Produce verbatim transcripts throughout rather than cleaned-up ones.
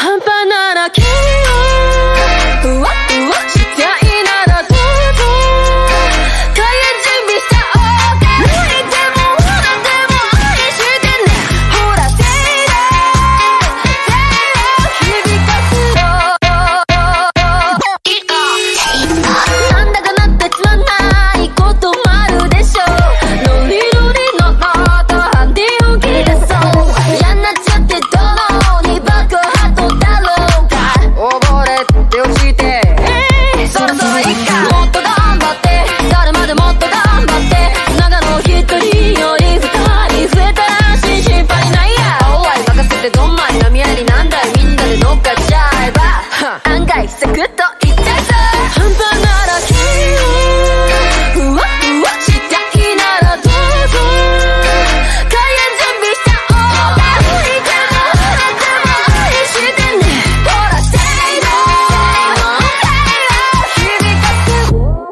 半端なら君をふわふわしたいならどうぞ開演準備しちゃおうか抜いてもなんでも愛してねほらせいだせいを響かすよなんだかなってつまんないこともあるでしょノリノリのノートハンディを切れそう嫌になっちゃってどのに爆発だろうか溺れて落ちてそろそろいっかもっと頑張って誰までもっと頑張って長野一人より二人増えたらしい心配ないやおい任せてどんまい波ありなんだいみんなで乗っかっちゃえば案外サクッといっちゃいそう半端なら君をふわふわしたいならどうぞ開演準備しちゃおうか抜いても触れても愛してねほらせいのせいを響かす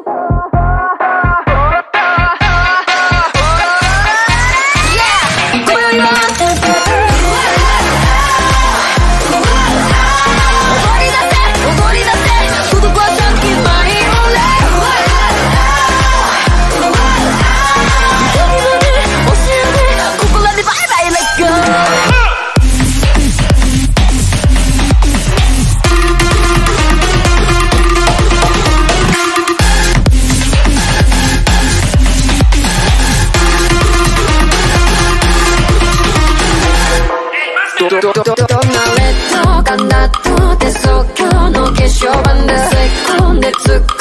今宵は踊り出せ踊り出せ孤独はさっきバイオレここらでバイバイレッツゴーどどどどどどんなレッドかなとて即興の化粧板で突っ込んで突っ